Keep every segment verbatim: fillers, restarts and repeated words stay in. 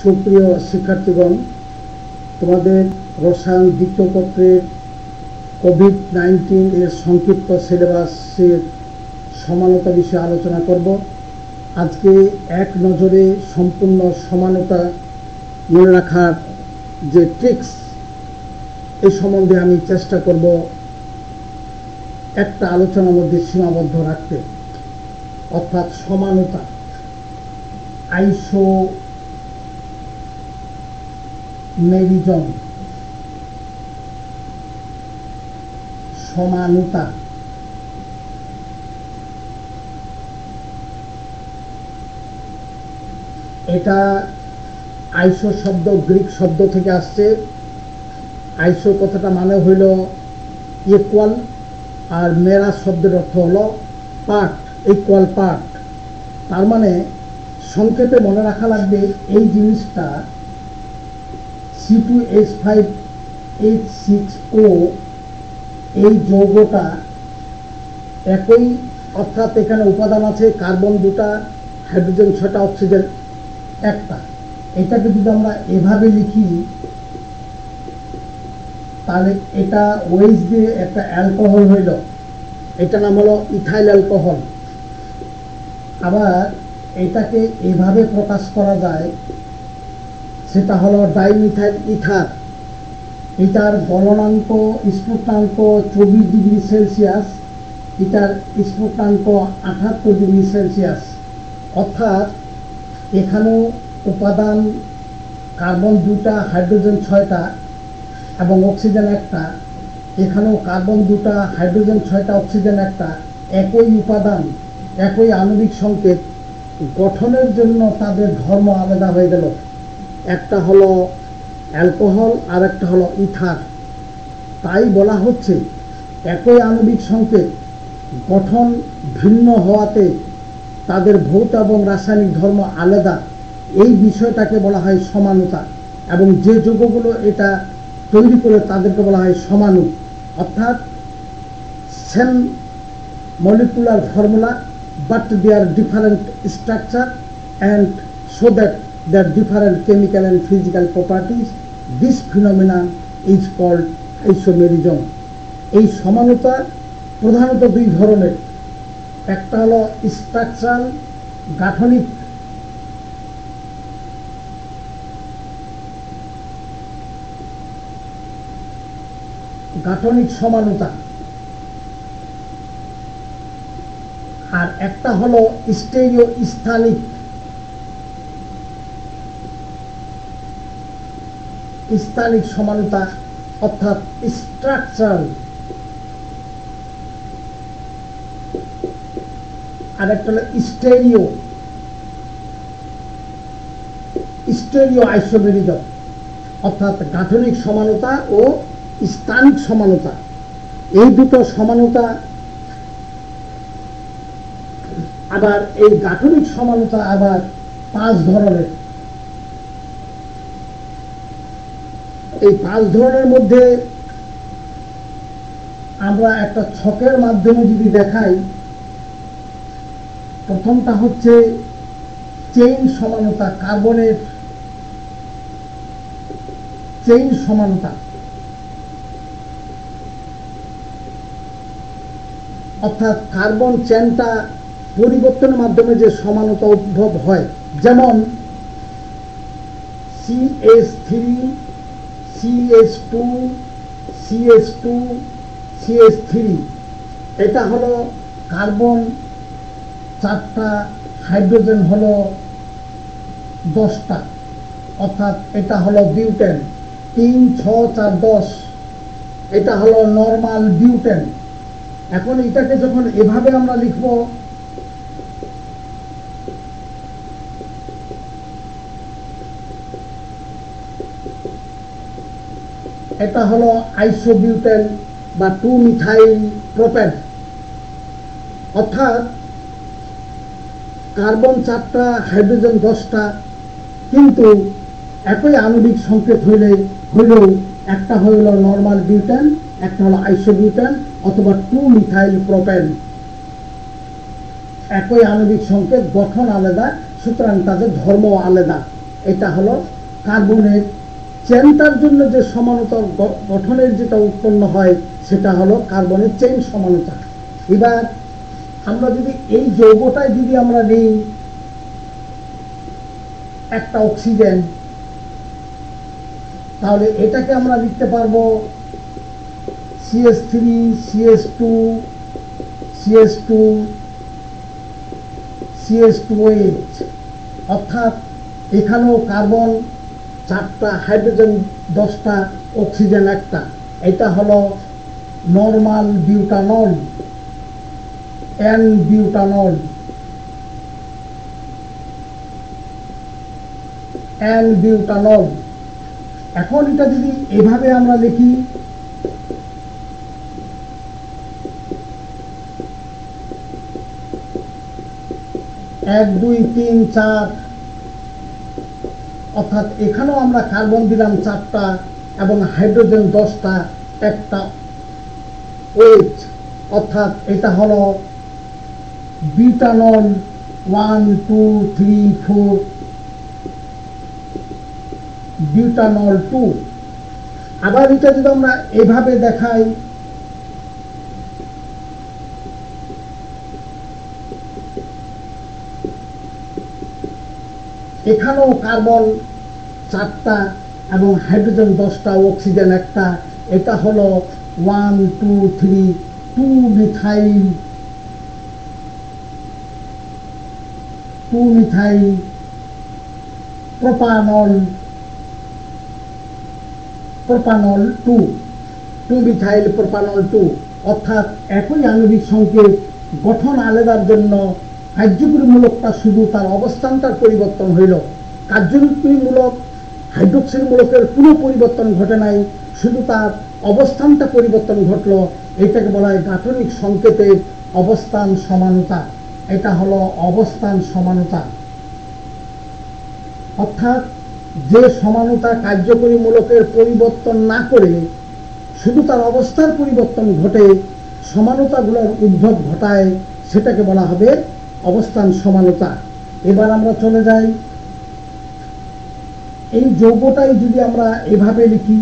সুপ্রিয় শিক্ষার্থীগণ, তোমাদের রসায়ন দ্বিতীয় পত্রের কোভিড নাইন্টিন এর সংক্ষিপ্ত সিলেবাসের সমানতা বিষয়ে আলোচনা করব। আজকে এক নজরে সম্পূর্ণ সমানতা মনে রাখার যে ট্রিক্স, এই সম্বন্ধে আমি চেষ্টা করব একটা আলোচনার মধ্যে সীমাবদ্ধ রাখতে, অর্থাৎ সমানতা, আইসো মেরিজম, সমানতা। এটা আইসো শব্দ গ্রিক শব্দ থেকে আসছে। আইসো কথাটা মানে হইল ইকুয়াল, আর মেরা শব্দের অর্থ হলো পার্ট, ইকুয়াল পার্ট। তার মানে সংক্ষেপে মনে রাখা লাগবে এই জিনিসটা C two H five H six ও এই যৌগটা একই, অর্থাৎ এখানে উপাদান আছে কার্বন দুটা, হাইড্রোজেন ছটা, অক্সিজেন একটা। এটাকে যদি আমরা এভাবে লিখি তাহলে এটা ওয়েজ দিয়ে একটা অ্যালকোহল হইল, এটা নাম হলো ইথাইল অ্যালকোহল। আবার এটাকে এভাবে প্রকাশ করা যায়, সেটা হলো ডাইমিথাইল ইথার। এটার গলনাঙ্ক স্ফুটনাঙ্ক চব্বিশ ডিগ্রি সেলসিয়াস, এটার স্ফুটনাঙ্ক আটাত্তর ডিগ্রি সেলসিয়াস। অর্থাৎ এখানেও উপাদান কার্বন দুটা, হাইড্রোজেন ছয়টা এবং অক্সিজেন একটা। এখানেও কার্বন দুটা, হাইড্রোজেন ছয়টা, অক্সিজেন একটা। একই উপাদান, একই আণবিক সংকেত, গঠনের জন্য তাদের ধর্ম আলাদা হয়ে গেল। একটা হলো অ্যালকোহল আর একটা হলো ইথার। তাই বলা হচ্ছে একই আণবিক সংকেত, গঠন ভিন্ন হওয়াতে তাদের ভৌত এবং রাসায়নিক ধর্ম আলাদা, এই বিষয়টাকে বলা হয় সমানতা। এবং যে যৌগগুলো এটা তৈরি করে তাদেরকে বলা হয় সমাণু। অর্থাৎ same molecular formula, but they are different structure, and so that they are different chemical and physical properties. This phenomenon is called isomerism. এই সমানতা প্রধানত দুই ধরনের। একটা হলো স্ট্রাকচারাল, গাঠনিক, গাঠনিক সমানতা, আর একটা হলো স্টেরিও স্থানিক, স্থানিক সমানতা, অর্থাৎ স্ট্রাকচারাল। আর একটা হলো স্টেরিও, স্টেরিও আইসোমেরিজম, অর্থাৎ গাঠনিক সমানতা ও স্থানিক সমানতা। এই দুটো সমানতা, আবার এই গাঠনিক সমানতা আবার পাঁচ ধরনের। এই পাঁচ ধরনের মধ্যে আমরা একটা ছকের মাধ্যমে যদি দেখাই, প্রথমটা হচ্ছে চেইন সমানতা, কার্বনের চেইন সমানতা। অর্থাৎ কার্বন চেনটা পরিবর্তনের মাধ্যমে যে সমানতা উদ্ভব হয়, যেমন C S three, C S two, C S two, C S three. এটা হলো কার্বন চারটা, হাইড্রোজেন হলো দশটা, অর্থাৎ এটা হলো বিউটেন। তিন, ছ, চার, দশ, এটা হলো নর্মাল বিউটেন। এখন এটাকে যখন এভাবে আমরা লিখব, এটা হলো আইসোবিউটেন বা টু মিথাইল প্রোপেন। অর্থাৎ কার্বন চারটা, হাইড্রোজেন দশটা, কিন্তু একই আণবিক সংকেত হইলে হইলেও একটা হইল নর্মাল বিউটেন, একটা হলো আইসোবিউটেন অথবা টু মিথাইল প্রোপেন। একই আণবিক সংকেত, গঠন আলাদা, সুতরাং তাদের ধর্ম আলাদা। এটা হলো কার্বনের চেনটার জন্য যে সমানতা গঠনের যেটা উৎপন্ন হয় সেটা হলো কার্বনের চেইন সমানতা। এবার আমরা যদি এই যৌগটায় যদি আমরা নিই একটা অক্সিজেন, তাহলে এটাকে আমরা লিখতে পারবো C S three C S two C S two C S two H, অর্থাৎ এখানেও কার্বন চারটা, হাইড্রোজেন দশটা, অক্সিজেন একটা। এটা হলো normal butanol, N butanol, N butanol. এখন এটা যদি এভাবে আমরা লিখি, এক দুই তিন চার, অর্থাৎ এখানেও আমরা কার্বন দিলাম চারটা এবং হাইড্রোজেন দশটা, একটা এইচ, অর্থাৎ এটা হলো butanol one two three four, butanol two. আবার এটা যদি আমরা এভাবে দেখাই, এখানেও কার্বন চারটা এবং হাইড্রোজেন দশটা, অক্সিজেন একটা। এটা হলো one two three two methyl, two methyl propanol, propanol two, two methyl propanol two. অর্থাৎ একই আণবিক সংকেত, গঠন আলাদার জন্য কার্যকরীমূলকটা শুধু তার অবস্থানটার পরিবর্তন হইল। কার্যকরীমূলক হাইড্রোক্সিল মূলকের কোনো পরিবর্তন ঘটে নাই, শুধু তার অবস্থানটা পরিবর্তন ঘটলো। এটাকে বলা হয় গাঠনিক সংকেতের অবস্থান সমানতা। এটা হলো অবস্থান সমানতা। অর্থাৎ যে সমানতা কার্যকরী মূলকের পরিবর্তন না করে শুধু তার অবস্থার পরিবর্তন ঘটে সমানতাগুলোর উদ্ভব ঘটায়, সেটাকে বলা হবে অবস্থান সমানতা। এবার আমরা চলে যাই, এই যৌগটাই যদি আমরা এভাবে লিখি,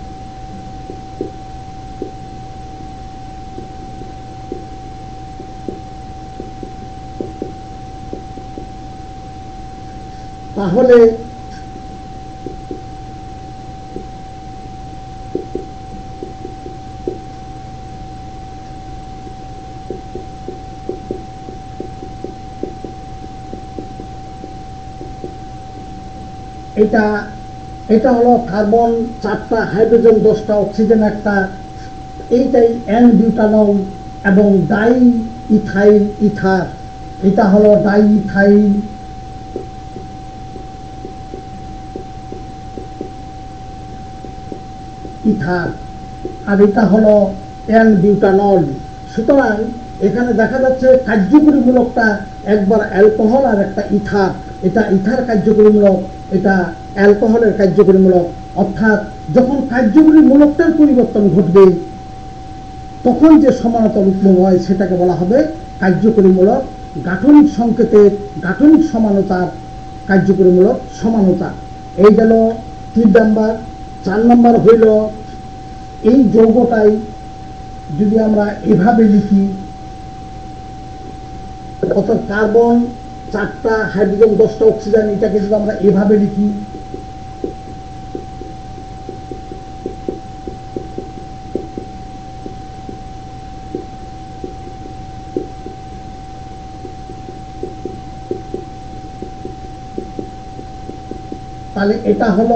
তাহলে এটা এটা হলো কার্বন চারটা, হাইড্রোজেন দশটা, অক্সিজেন একটা। এইটাই এন বিউটানল এবং ডাই ইথাইল ইথার। এটা হলো ডাই ইথাইল ইথার, আর এটা হলো এন বিউটানল। সুতরাং এখানে দেখা যাচ্ছে কার্যকরীমূলকটা একবার অ্যালকোহল আর একটা ইথার। এটা ইথার কার্যকরীমূলক, এটা অ্যালকোহলের কার্যকরীমূলক। অর্থাৎ যখন কার্যকরী মূলকটার পরিবর্তন ঘটবে তখন যে সমানতা উদ্ভব হয় সেটাকে বলা হবে কার্যকরীমূলক। গাঠনিক সংকেতের গাঠনিক সমানতার কার্যকরীমূলক সমানতা। এই গেল তিন নাম্বার। চার নাম্বার হইল, এই যৌগটাই যদি আমরা এভাবে লিখি, অর্থাৎ কার্বন চারটা, হাইড্রোজেন দশটা, অক্সিজেন, এটাকে যদি আমরা এভাবে লিখি, তাহলে এটা হলো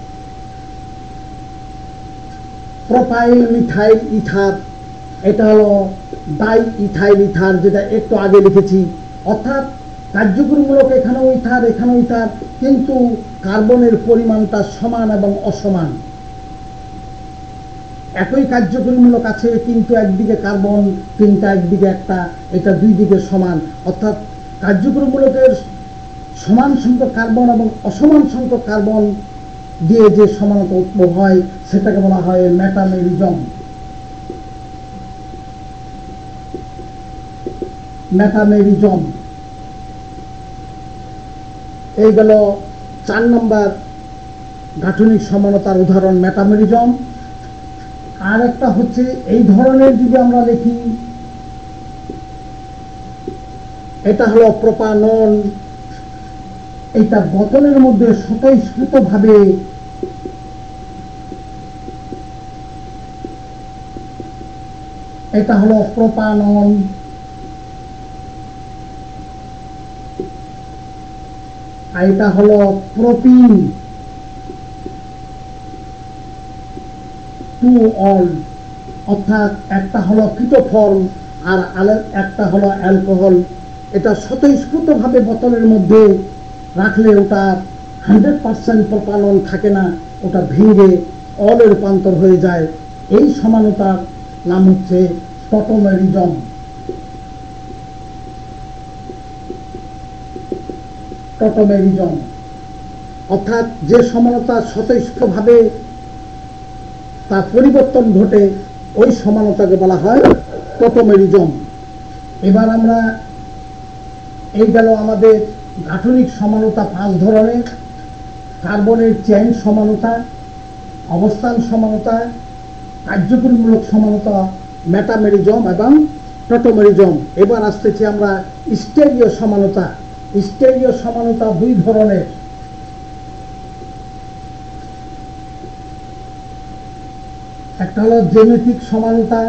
প্রোপাইল মিথাইল ইথার, এটা হলো ডাই ইথাইল ইথার, যেটা একটু আগে লিখেছি। অর্থাৎ কার্যকরীমূলক এখানেও ইথার, এখানেও ইথার, কিন্তু কার্বনের পরিমাণটা সমান এবং অসমান। একই কার্যকরীমূলক আছে কিন্তু একদিকে কার্বন তিনটা, একদিকে একটা, এটা দুই দিকে সমান। অর্থাৎ কার্যকরীমূলকের সমান সংখ্যক কার্বন এবং অসমান সংখ্যক কার্বন দিয়ে যে সমানতা উদ্ভব হয় সেটাকে বলা হয় মেটামেরিজম। মেটামেরিজম। এই গেল চার নম্বর গাঠনিক সমানতার উদাহরণ মেটামেরিজম। আর একটা হচ্ছে এই ধরনের যদি আমরা লিখি, এটা হলো প্রোপানন, এটা বোতলের মধ্যে স্বতঃস্ফূর্ত ভাবে এটা হলো প্রোপানন। আর এটা হলো প্রোপিন, টু অল, অর্থাৎ একটা হলো কিটোফর্ম আর একটা হলো অ্যালকোহল। এটা স্বতঃস্ফূর্ত ভাবে বোতলের মধ্যে রাখলে ওটা হান্ড্রেড পার্সেন্ট প্রোপানন থাকে না, ওটা ভেঙে অলে রূপান্তর হয়ে যায়। এই সমানতার নাম হচ্ছে টটোমেরিজম। টটোমেরিজম অর্থাৎ যে সমানতা স্বতঃস্ফূর্তভাবে তার পরিবর্তন ঘটে, ওই সমানতাকে বলা হয় টটোমেরিজম। এবার আমরা, এই গেল আমাদের গাঠনিক সমানতা পাঁচ ধরনের: কার্বনের চেইন সমানতা, অবস্থান সমানতা, কার্যকরীমূলক সমানতা, মেটামেরিজম এবং টটোমেরিজম। এবার আসতেছি আমরা স্টেরিও সমানতা। স্টেরিও সমানতা দুই ধরনের। একটা হলো জ্যামিতিক সমানতা,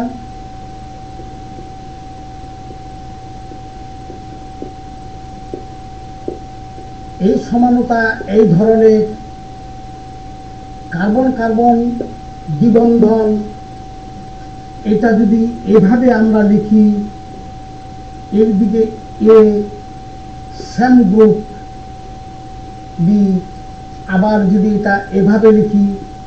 এই সমানতা এই ধরনের: কার্বন কার্বন দ্বিবন্ধন, এটা যদি এভাবে আমরা লিখি, এর দিকে এ সেম গ্রুপ বি, আবার যদি এটা এভাবে লিখি,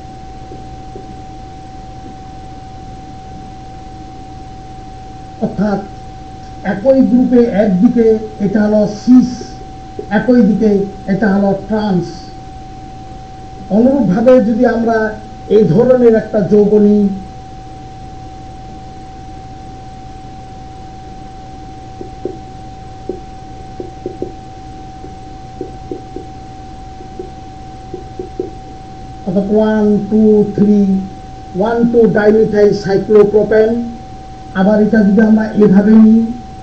অর্থাৎ একই গ্রুপে একদিকে এটা হলো সিস, একই দিকে এটা হলো ট্রান্স। অনুরূপভাবে যদি আমরা এই ধরনের একটা যৌগ নিই, অর্থাৎ one two three one two dimethyl cyclopropane, আবার এটা যদি আমরা এভাবে নিই,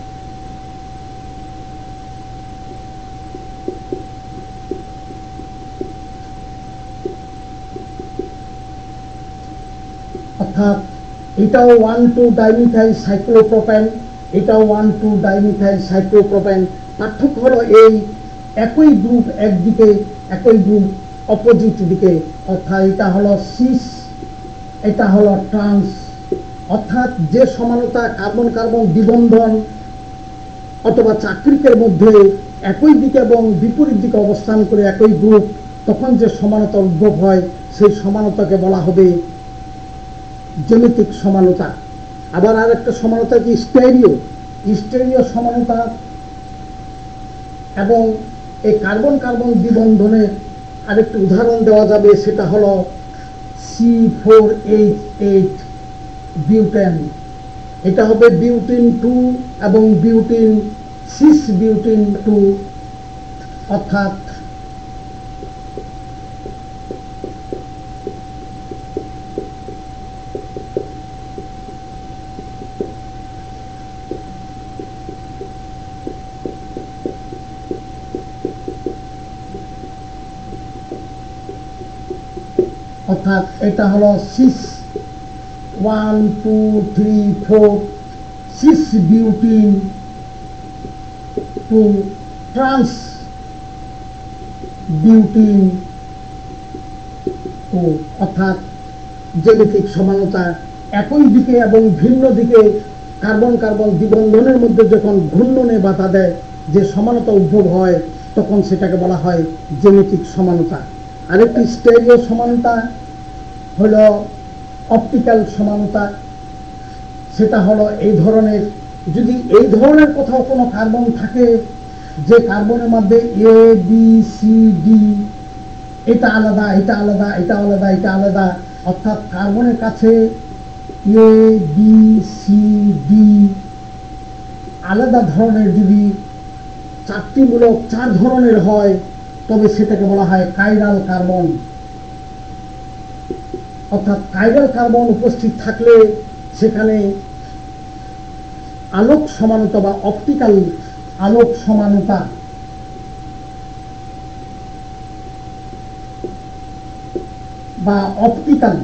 অর্থাৎ এটাও ওয়ান টু ডাইমিথাইল সাইক্লোপ্রোপেন, এটাও ওয়ান টু ডাইমিথাইল সাইক্লোপ্রোপেন। পার্থক্য হলো এই, একই গ্রুপ একদিকে, একই গ্রুপ অপোজিট দিকে, অর্থাৎ এটা হলো সিস, এটা হলো ট্রান্স। অর্থাৎ যে সমানতা কার্বন কার্বন দ্বিবন্ধন অথবা চাকরিকের মধ্যে একই দিকে এবং বিপরীত দিকে অবস্থান করে একই গ্রুপ, তখন যে সমানতা উদ্ভব হয় সেই সমানতাকে বলা হবে জ্যামিতিক সমানতা। আবার আর একটা সমানতা কি স্টেরিও। স্টেরিও সমানতা এবং এই কার্বন কার্বন দ্বিবন্ধনের আরেকটি উদাহরণ দেওয়া যাবে, সেটা হলো C four H eight butane. এটা হবে বিউটিন টু এবং বিউটিন সিস বিউটিন টু, অর্থাৎ অর্থাৎ এটা হলো cis one two three four cis butene two trans butene two, অর্থাৎ জ্যামিতিক সমানতা। একই দিকে এবং ভিন্ন দিকে কার্বন কার্বন দ্বিবন্ধনের মধ্যে যখন ঘূর্ণনে বাধা দেয়, যে সমানতা উদ্ভব হয়, তখন সেটাকে বলা হয় জ্যামিতিক সমানতা। আরেকটি স্টেরিও সমানতা হলো অপটিক্যাল সমানতা। সেটা হলো এই ধরনের, যদি এই ধরনের কোথাও কোনো কার্বন থাকে যে কার্বনের মধ্যে এ বি সি ডি, এটা আলাদা এটা আলাদা এটা আলাদা এটা আলাদা, অর্থাৎ কার্বনের কাছে এ বি সি ডি আলাদা ধরনের যদি চারটি মূলক চার ধরনের হয়, তবে সেটাকে বলা হয় কাইরাল কার্বন। অর্থাৎ কাইরাল কার্বন উপস্থিত থাকলে সেখানে আলোক সমানতা বা অপটিক্যাল আলোক সমানতা বা অপটিক্যাল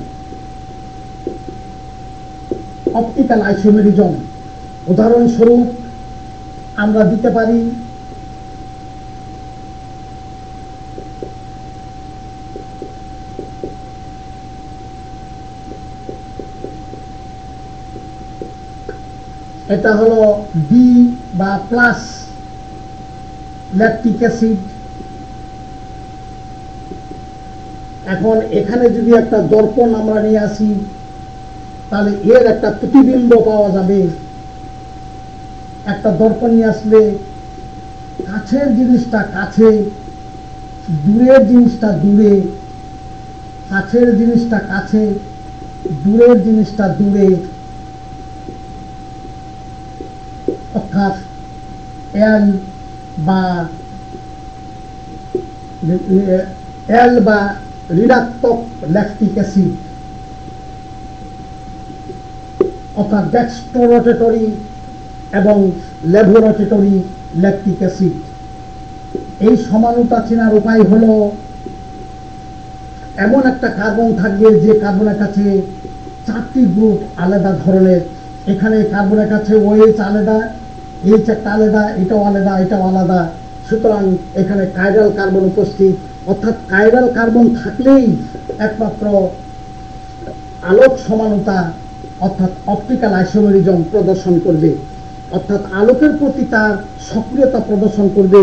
অপটিক্যাল আইসোমেরিজম। উদাহরণস্বরূপ আমরা দিতে পারি এটা হলো ডি বা প্লাস ল্যাকটিক অ্যাসিড। এখন এখানে যদি একটা দর্পণ আমরা নিয়ে আসি তাহলে এর একটা প্রতিবিম্ব পাওয়া যাবে। একটা দর্পণ নিয়ে আসলে কাছের জিনিসটা কাছে, দূরের জিনিসটা দূরে, কাছের জিনিসটা কাছে, দূরের জিনিসটা দূরে, অর্থাৎ এল বা এল বা ঋণাত্মক ল্যাকটিক অ্যাসিড, অর্থাৎ ডেক্সট্রোরোটেটরি এবং লেভোরোটেটরি ল্যাকটিক অ্যাসিড। এই সমানতা চেনার উপায় হলো এমন একটা কার্বন থাকবে যে কার্বনের কাছে চারটি গ্রুপ আলাদা ধরনের। এখানে কার্বনের কাছে ওএইচ আলাদা, এইচ একটা আলাদা, এটাও আলাদা, এটাও আলাদা। সুতরাং এখানে কাইরাল কার্বন উপস্থিত। অর্থাৎ কাইরাল কার্বন থাকলেই একমাত্র আলোক সমানতা অর্থাৎ অপটিক্যাল আইসোমেরিজম প্রদর্শন করবে, অর্থাৎ আলোকের প্রতি তার সক্রিয়তা প্রদর্শন করবে।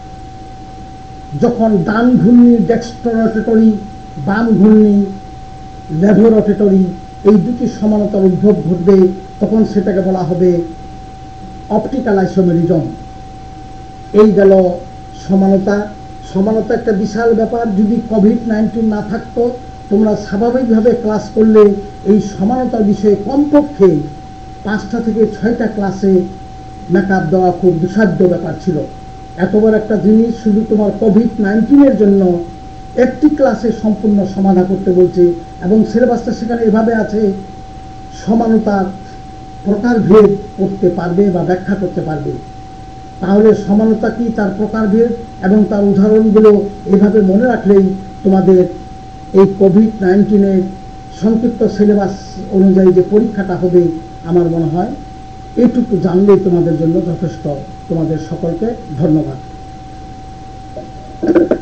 যখন ডান ঘূর্ণি ডেক্সট্রোরোটেটরি, বাম ঘূর্ণি লেভোরোটেটরি, এই দুটি সমানতার উদ্ভব ঘটবে, তখন সেটাকে বলা হবে অপটিক্যাল আইসোমেরিজম। এই গেল সমানতা। সমানতা একটা বিশাল ব্যাপার। যদি কোভিড নাইন্টিন না থাকতো, তোমরা স্বাভাবিকভাবে ক্লাস করলে এই সমানতার বিষয়ে কমপক্ষে পাঁচটা থেকে ছয়টা ক্লাসে মেকআপ দেওয়া খুব দুঃসাধ্য ব্যাপার ছিল। এত বড় একটা জিনিস শুধু তোমার কোভিড নাইন্টিনের জন্য একটি ক্লাসে সম্পূর্ণ সমাধান করতে বলছে, এবং সিলেবাসটা সেখানে এভাবে আছে সমানতার প্রকারভেদ করতে পারবে বা ব্যাখ্যা করতে পারবে। তাহলে সমানতা কি, তার প্রকারভেদ এবং তার উদাহরণগুলো এইভাবে মনে রাখলেই তোমাদের এই কোভিড নাইন্টিনের সংক্ষিপ্ত সিলেবাস অনুযায়ী যে পরীক্ষাটা হবে, আমার মনে হয় এইটুকু জানলেই তোমাদের জন্য যথেষ্ট। তোমাদের সকলকে ধন্যবাদ।